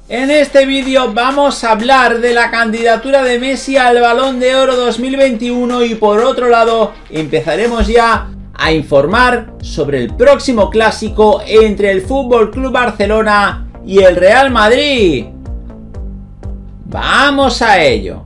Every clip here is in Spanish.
En este vídeo vamos a hablar de la candidatura de Messi al Balón de Oro 2021 y por otro lado empezaremos ya a informar sobre el próximo clásico entre el FC Barcelona y el Real Madrid. ¡Vamos a ello!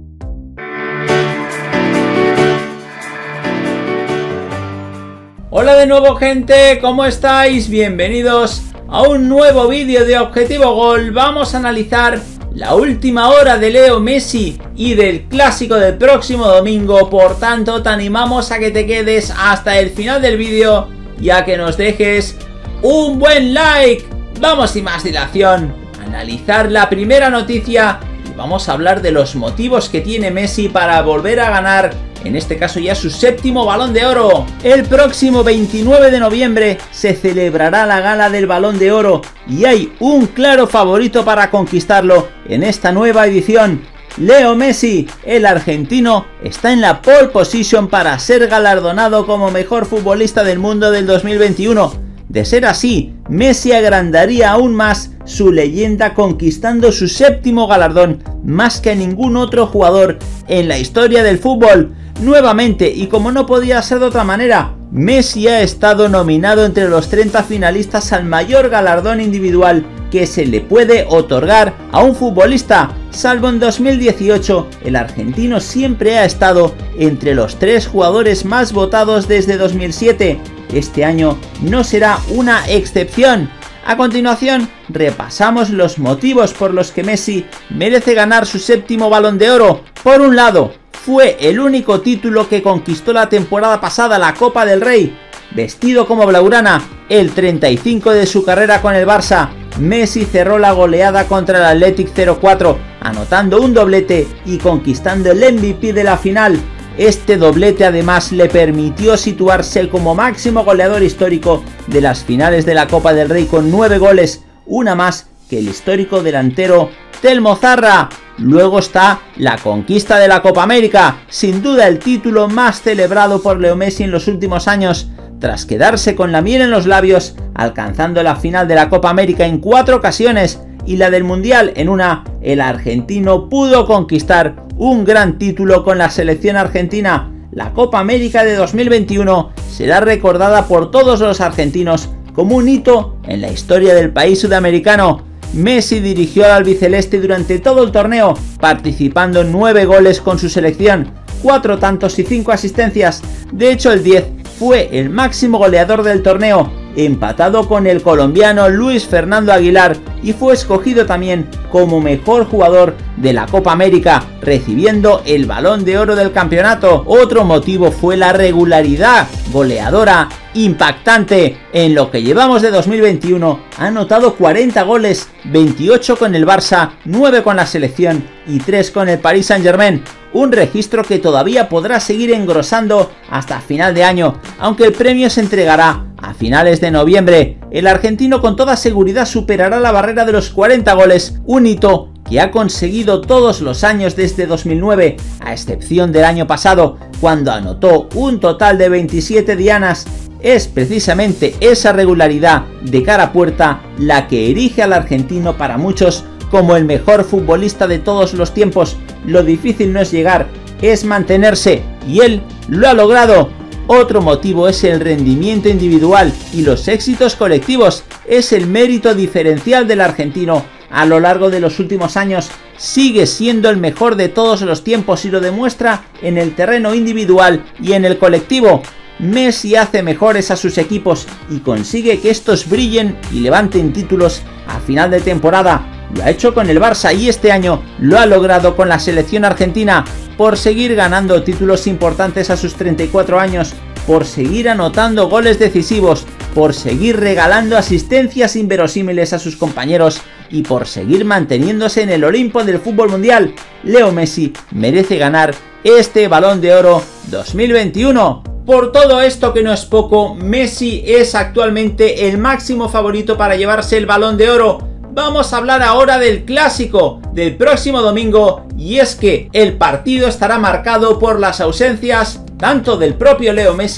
Hola de nuevo, gente, ¿cómo estáis? Bienvenidos a un nuevo vídeo de Objetivo Gol. Vamos a analizar la última hora de Leo Messi y del clásico del próximo domingo. Por tanto, te animamos a que te quedes hasta el final del vídeo y a que nos dejes un buen like. Vamos sin más dilación a analizar la primera noticia y vamos a hablar de los motivos que tiene Messi para volver a ganar, en este caso ya su séptimo Balón de Oro. El próximo 29 de noviembre se celebrará la gala del Balón de Oro y hay un claro favorito para conquistarlo en esta nueva edición. Leo Messi, el argentino, está en la pole position para ser galardonado como mejor futbolista del mundo del 2021. De ser así, Messi agrandaría aún más su leyenda conquistando su séptimo galardón, más que a ningún otro jugador en la historia del fútbol. Nuevamente, y como no podía ser de otra manera, Messi ha estado nominado entre los 30 finalistas al mayor galardón individual que se le puede otorgar a un futbolista. Salvo en 2018, el argentino siempre ha estado entre los 3 jugadores más votados desde 2007. Este año no será una excepción. A continuación, repasamos los motivos por los que Messi merece ganar su séptimo Balón de Oro. Por un lado, fue el único título que conquistó la temporada pasada, la Copa del Rey. Vestido como blaugrana, el 35 de su carrera con el Barça, Messi cerró la goleada contra el Athletic 0-4, anotando un doblete y conquistando el MVP de la final. Este doblete además le permitió situarse como máximo goleador histórico de las finales de la Copa del Rey con 9 goles, una más que el histórico delantero Telmo Zarra. Luego está la conquista de la Copa América, sin duda el título más celebrado por Leo Messi en los últimos años, tras quedarse con la miel en los labios, alcanzando la final de la Copa América en 4 ocasiones y la del Mundial en una. El argentino pudo conquistar un gran título con la selección argentina. La Copa América de 2021 será recordada por todos los argentinos como un hito en la historia del país sudamericano. Messi dirigió al albiceleste durante todo el torneo, participando en 9 goles con su selección, 4 tantos y 5 asistencias. De hecho, el 10 fue el máximo goleador del torneo, empatado con el colombiano Luis Fernando Aguilar, y fue escogido también como mejor jugador de la Copa América, recibiendo el Balón de Oro del campeonato. Otro motivo fue la regularidad goleadora impactante. En lo que llevamos de 2021 ha anotado 40 goles, 28 con el Barça, 9 con la selección y 3 con el Paris Saint-Germain. Un registro que todavía podrá seguir engrosando hasta final de año, aunque el premio se entregará a finales de noviembre. El argentino con toda seguridad superará la barrera de los 40 goles, un hito que ha conseguido todos los años desde 2009, a excepción del año pasado, cuando anotó un total de 27 dianas. Es precisamente esa regularidad de cara a puerta la que erige al argentino para muchos como el mejor futbolista de todos los tiempos. Lo difícil no es llegar, es mantenerse, y él lo ha logrado. Otro motivo es el rendimiento individual y los éxitos colectivos. Es el mérito diferencial del argentino. A lo largo de los últimos años sigue siendo el mejor de todos los tiempos y lo demuestra en el terreno individual y en el colectivo. Messi hace mejores a sus equipos y consigue que estos brillen y levanten títulos a final de temporada. Lo ha hecho con el Barça y este año lo ha logrado con la selección argentina, por seguir ganando títulos importantes a sus 34 años, por seguir anotando goles decisivos, por seguir regalando asistencias inverosímiles a sus compañeros y por seguir manteniéndose en el Olimpo del fútbol mundial. Leo Messi merece ganar este Balón de Oro 2021. Por todo esto, que no es poco, Messi es actualmente el máximo favorito para llevarse el Balón de Oro. Vamos a hablar ahora del clásico del próximo domingo, y es que el partido estará marcado por las ausencias tanto del propio Leo Messi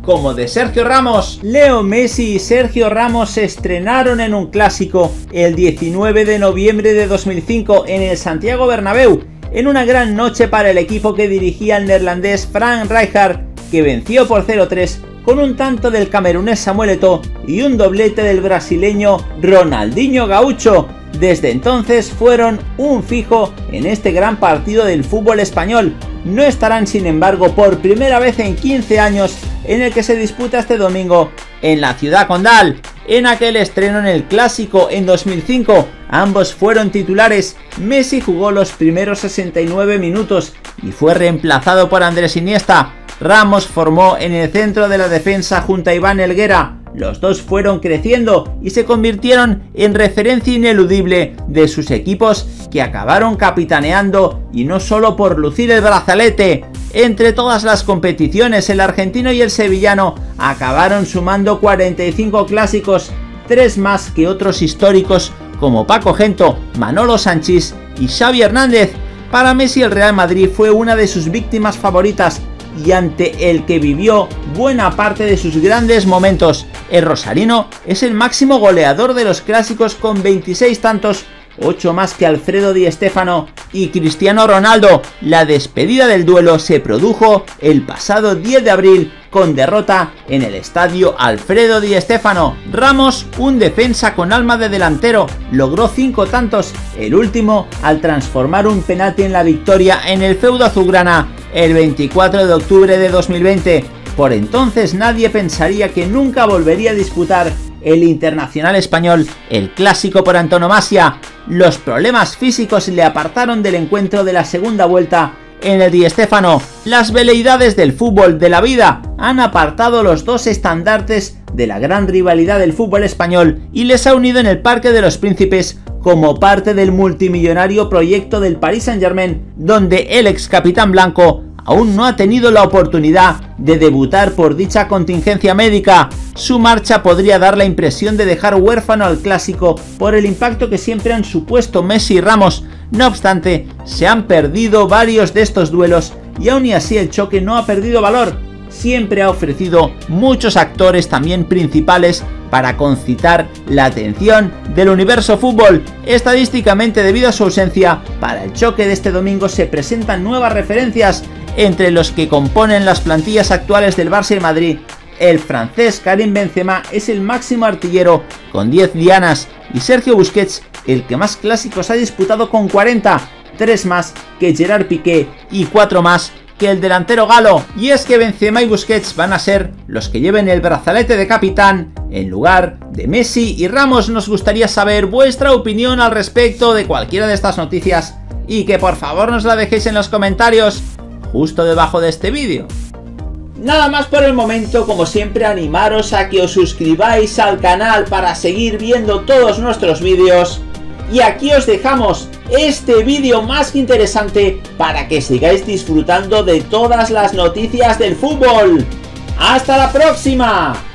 como de Sergio Ramos. Leo Messi y Sergio Ramos se estrenaron en un clásico el 19 de noviembre de 2005 en el Santiago Bernabéu, en una gran noche para el equipo que dirigía el neerlandés Frank Rijkaard, que venció por 0-3 con un tanto del camerunés Samuel Eto'o y un doblete del brasileño Ronaldinho Gaúcho. Desde entonces fueron un fijo en este gran partido del fútbol español. No estarán, sin embargo, por primera vez en 15 años en el que se disputa este domingo en la ciudad condal. En aquel estreno en el clásico en 2005, ambos fueron titulares. Messi jugó los primeros 69 minutos y fue reemplazado por Andrés Iniesta. Ramos formó en el centro de la defensa junto a Iván Helguera. Los dos fueron creciendo y se convirtieron en referencia ineludible de sus equipos, que acabaron capitaneando, y no solo por lucir el brazalete. Entre todas las competiciones, el argentino y el sevillano acabaron sumando 45 clásicos, 3 más que otros históricos como Paco Gento, Manolo Sanchís y Xavi Hernández. Para Messi, el Real Madrid fue una de sus víctimas favoritas y ante el que vivió buena parte de sus grandes momentos. El rosarino es el máximo goleador de los clásicos con 26 tantos, 8 más que Alfredo Di Stéfano y Cristiano Ronaldo. La despedida del duelo se produjo el pasado 10 de abril con derrota en el estadio Alfredo Di Stéfano. Ramos, un defensa con alma de delantero, logró 5 tantos, el último al transformar un penalti en la victoria en el feudo azulgrana el 24 de octubre de 2020. Por entonces nadie pensaría que nunca volvería a disputar el internacional español el clásico por antonomasia. Los problemas físicos le apartaron del encuentro de la segunda vuelta en el Di Stéfano. Las veleidades del fútbol de la vida han apartado los dos estandartes de la gran rivalidad del fútbol español y les ha unido en el Parque de los Príncipes como parte del multimillonario proyecto del Paris Saint-Germain, donde el ex capitán blanco aún no ha tenido la oportunidad de debutar por dicha contingencia médica. Su marcha podría dar la impresión de dejar huérfano al clásico por el impacto que siempre han supuesto Messi y Ramos. No obstante, se han perdido varios de estos duelos y aún y así el choque no ha perdido valor. Siempre ha ofrecido muchos actores también principales para concitar la atención del universo fútbol. Estadísticamente, debido a su ausencia, para el choque de este domingo se presentan nuevas referencias. Entre los que componen las plantillas actuales del Barça y Madrid, el francés Karim Benzema es el máximo artillero con 10 dianas y Sergio Busquets el que más clásicos ha disputado con 40, 3 más que Gerard Piqué y 4 más que el delantero galo. Y es que Benzema y Busquets van a ser los que lleven el brazalete de capitán en lugar de Messi y Ramos. Nos gustaría saber vuestra opinión al respecto de cualquiera de estas noticias y que por favor nos la dejéis en los comentarios justo debajo de este vídeo. Nada más por el momento. Como siempre, animaros a que os suscribáis al canal para seguir viendo todos nuestros vídeos. Y aquí os dejamos este vídeo más que interesante para que sigáis disfrutando de todas las noticias del fútbol. ¡Hasta la próxima!